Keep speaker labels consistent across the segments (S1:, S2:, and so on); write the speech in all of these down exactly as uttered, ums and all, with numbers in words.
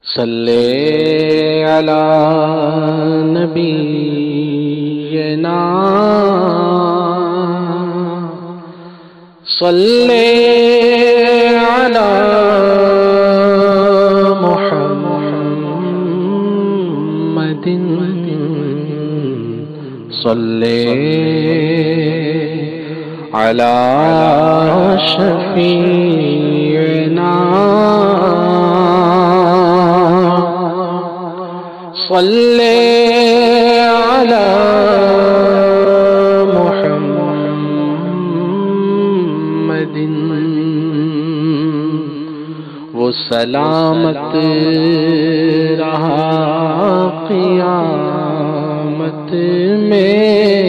S1: صلی علی نبینا صلی علی محمد صلی علی شفیعنا صلی علی محمد وہ سلامت رہا قیامت میں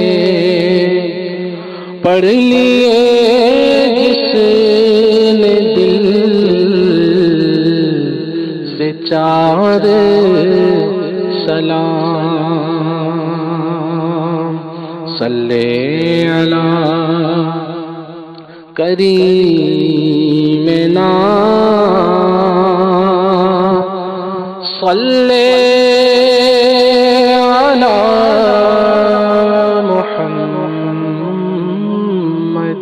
S1: پڑھ لیے جس نے دل سے چار سلام صلی علی کریمنا صلی علی محمد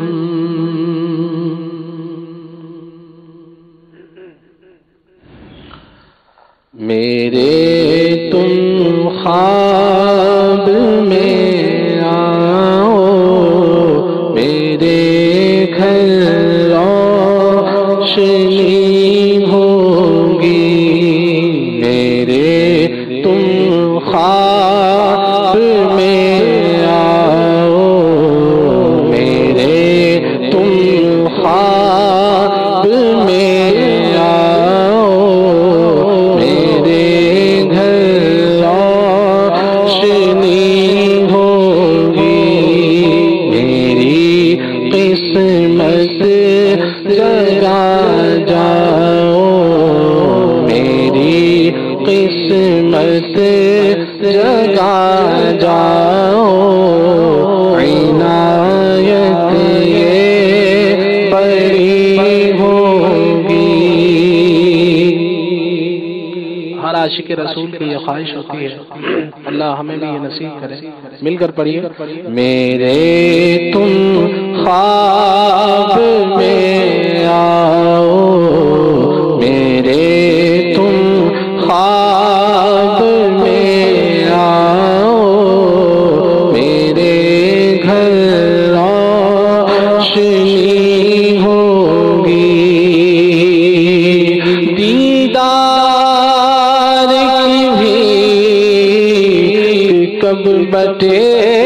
S1: میرے تم خواب میں آؤ میرے گھر روشنی ہوگی میرے تم خواب میں آؤ میرے تم خواب میں آؤ قسمت جگا جاؤ میری قسمت جگا جاؤ عنایت یہ بڑی ہوگی ہر عاشق رسول کی یہ خواہش ہوتی ہے اللہ ہمیں بھی یہ نصیب کرے مل کر پڑھیے میرے تم خواب میں آؤ میرے تم خواب میں آؤ میرے گھر روشنی ہوگی دیدار کی بھی کب بٹے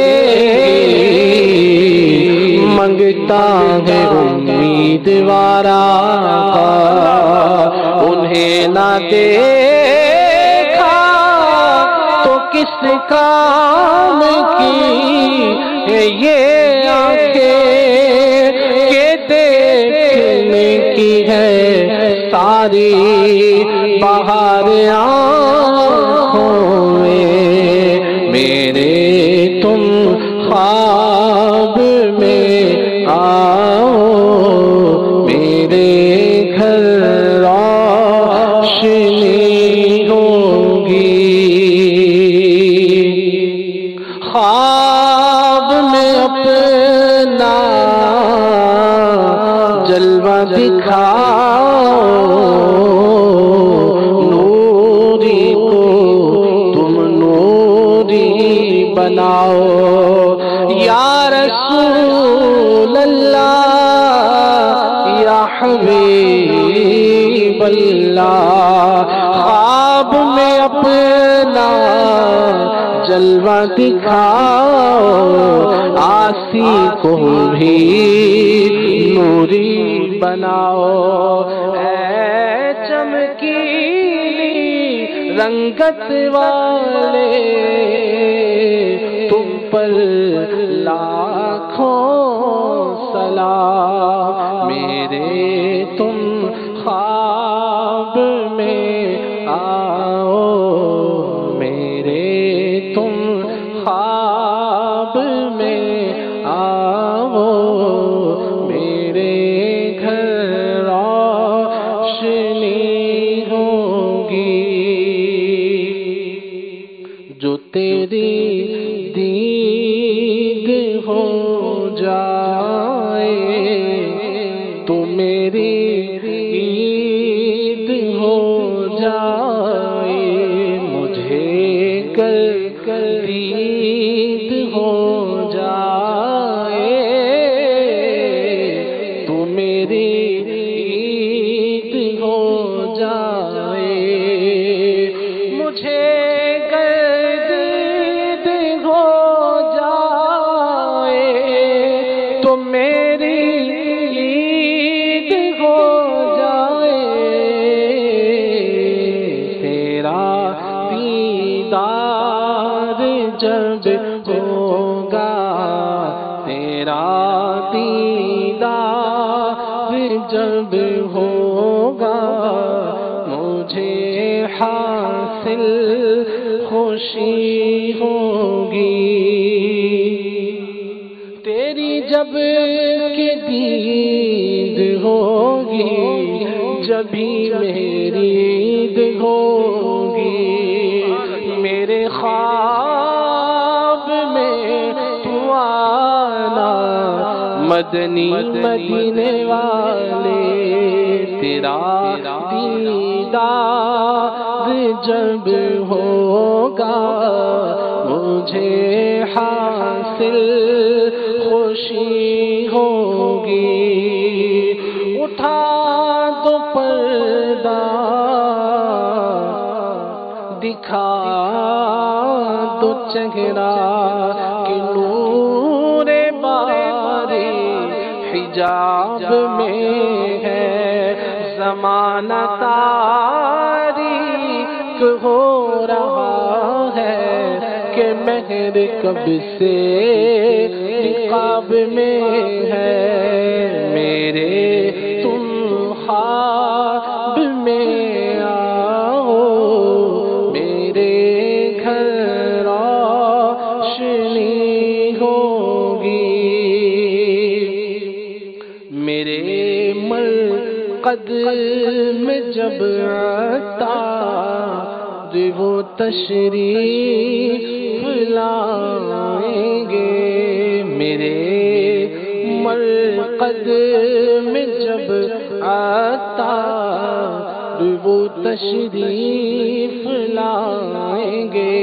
S1: منگتا ہے امیدوارا انہیں نہ دیکھا تو کس کام کی ہے یہ آنکھیں کہ دیکھنے کی ہے ساری بہار آنکھوں میں میرے تم خواب میں آؤ میرے گھر روشنی ہوگی خواب میں اپنا جلوہ دکھاؤ نوری کو تم نوری بناؤ یا رسول اللہ یا حبیب اللہ خواب میں اپنا جلوہ دکھاؤ آسی کو بھی نوری بناؤ اے چمکیلی رنگت والے تم پر لاکھوں سلام میرے تم خواب میں آؤ میرے تم خواب میں آؤ میرے گھر روشنی ہوگی تیری دید ہو جائے تو میری عید ہو جائے مجھے کل عید ہو جائے تو میری عید ہو جائے مجھے کل عید ہو جائے تو میری عید ہو جائے تیرا دیدار جب ہوگا تیرا دیدار جب ہوگا مجھے حاصل خوشی ہوگی تیری جب کہ دید ہوگی جبھی میری عید ہوگی میرے خواب میں تو آنا مدنی مدینے والے تیرا دیدار جب ہوگا مجھے حاصل خوشی ہوگی اٹھا دو پردہ دکھا دو چہرہ کہ نور باری حجاب میں ہے زمانہ تاریک ہو رہا ہے کہ مہر کب سے نقاب میں ہے میرے تم خواب میں آؤ میرے گھر روشنی ہوگی میرے مرقد میں جب عطار وہ تشریف لائیں گے میرے مرقد میں جب عطار وہ تشریف لائیں گے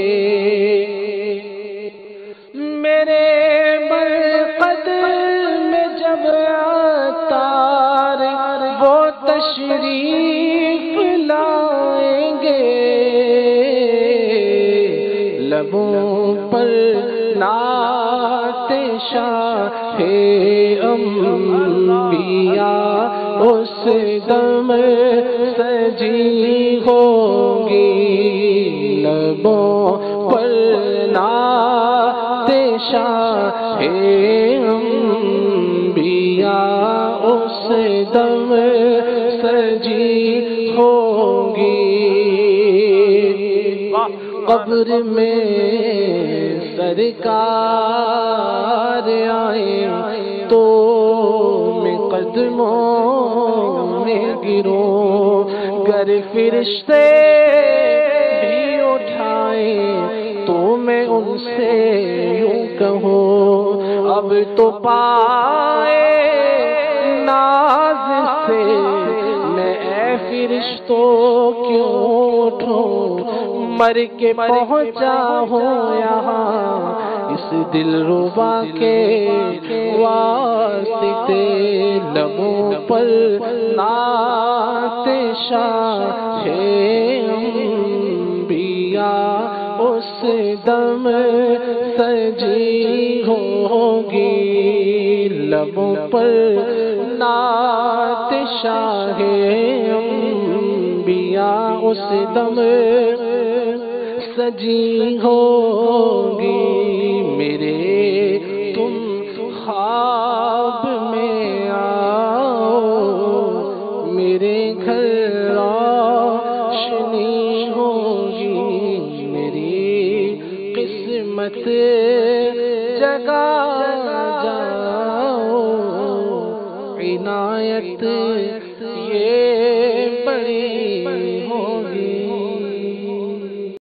S1: میرے مرقد میں جب عطار وہ تشریف لائیں گے لبوں پر نعت شاہ انبیاء اس دم سجی ہوگی لبوں پر نعت شاہ انبیاء اس دم سجی ہوگی قبر میں سرکار آئے تو میں قدموں میں گروں گر فرشتے بھی اٹھائیں تو میں ان سے یوں کہوں اب تو پائے ناز سے میں اے فرشتوں کیوں اٹھوں مر کے پہنچا ہوں یہاں اس دل ربا کے واسطے لبوں پر نعت شاہ انبیاء اس دم سجی ہوگی لبوں پر نعت شاہ انبیاء اس دم سجی ہوگی میرے تم خواب میں آؤ میرے گھر روشنی ہوگی میری قسمت جگا جاؤ عنایت